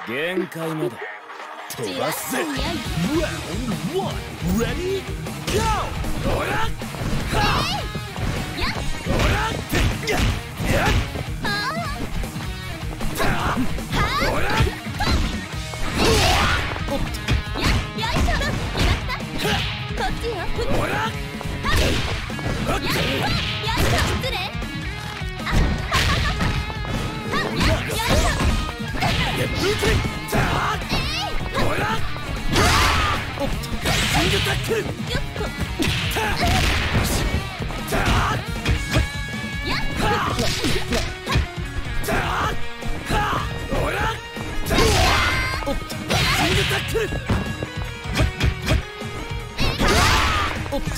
限界まで飛ばすぜ。Round 1 Ready Go。 おらっおらってやっおらっおっとよいしょ決まったこっちよ。おらっよいしょ失礼。よいしょやっぶけおらっおっとシングルタックルよっこおらっおっとシングルタックルおっと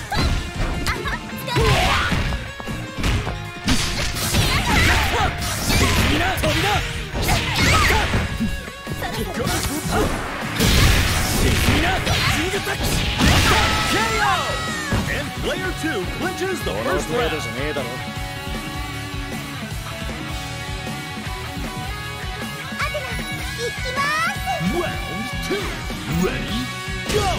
みんな飛びだAnd player 2 clinches the first round. Round 2 Ready Go.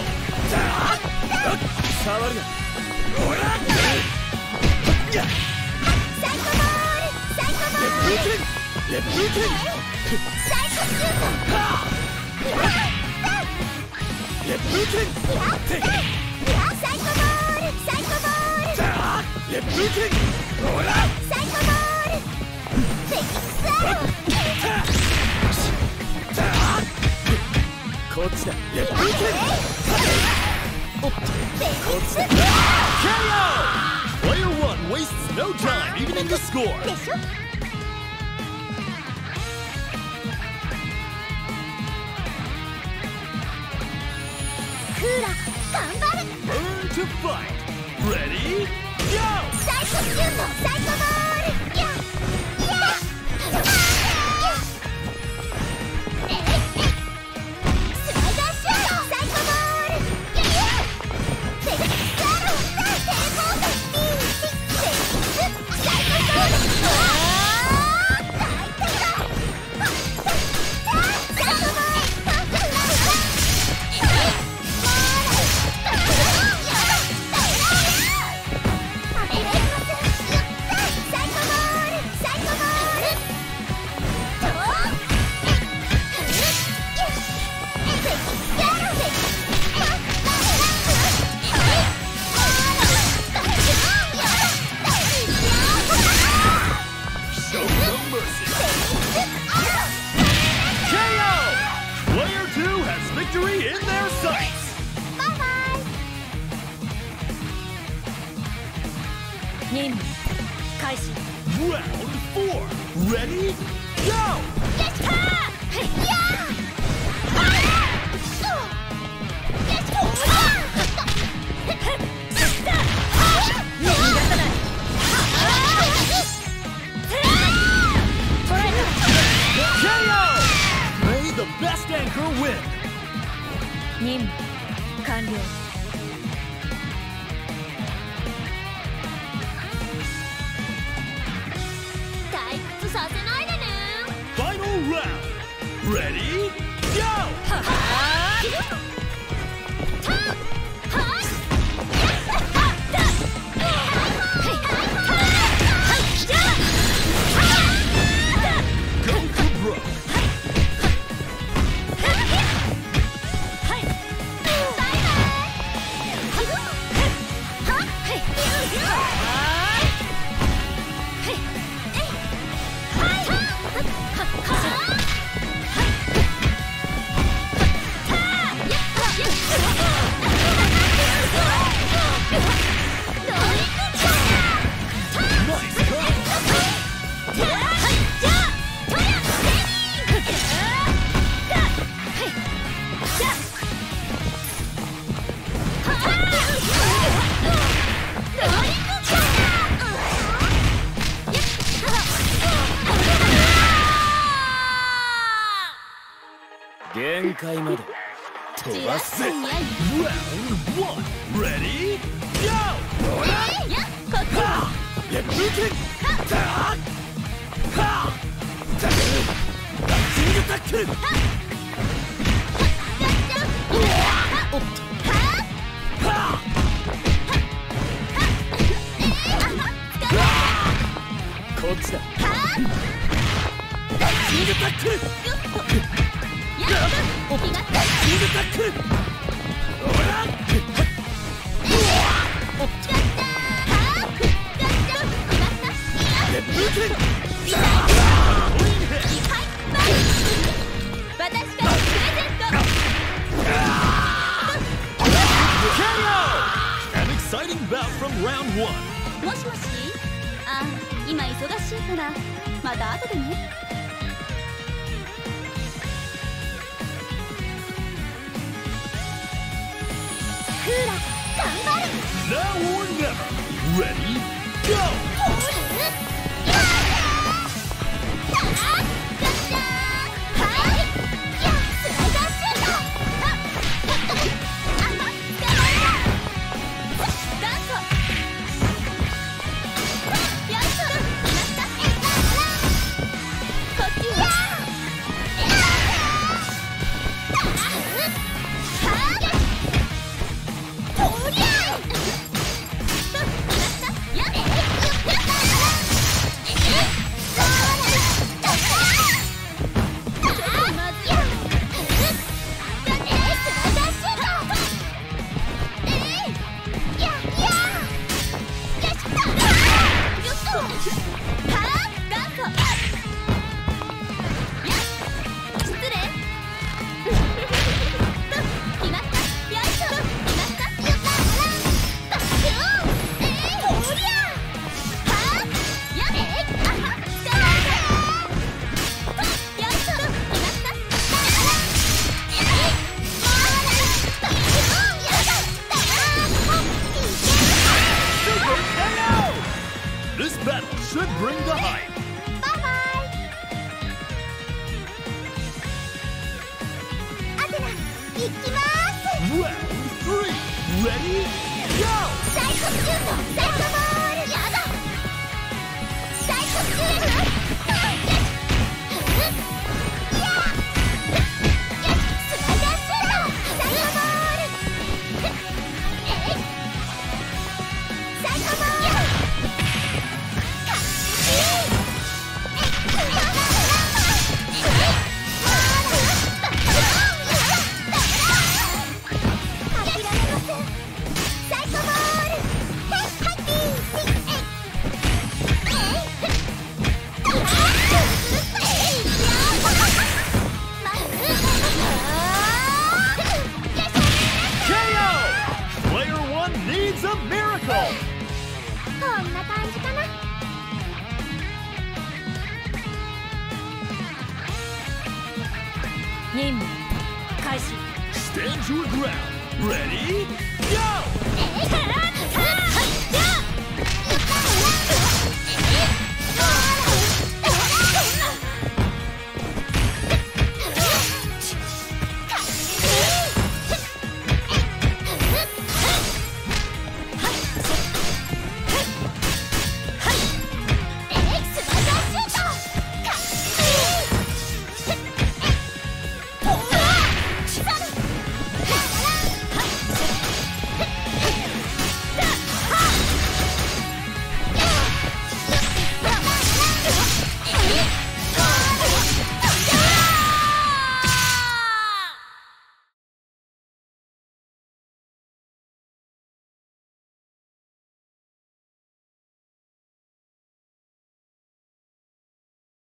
Player 1 wastes no time evening the score. Kula, burn to fight. Ready, go! Psycho Sumo, Psycho Ball! Yeah! Yeah! Slider Shoot, Psycho Ball! Yeah! Psycho Round 4 Ready, go! May the best anchor win. 任務完了。退屈させないでね。Final round. Ready, go! Round 1 Ready, go! おっとこっちだ。キングタックル。おっとキングタックル。おらおっとレップルテン。 私からプレゼント。 An exciting bout from round 1. もしもし。あ、今忙しいからまた後でね。クーラ頑張る。 Now or never. Ready, go. 任務開始。 Stand your ground. Ready, go.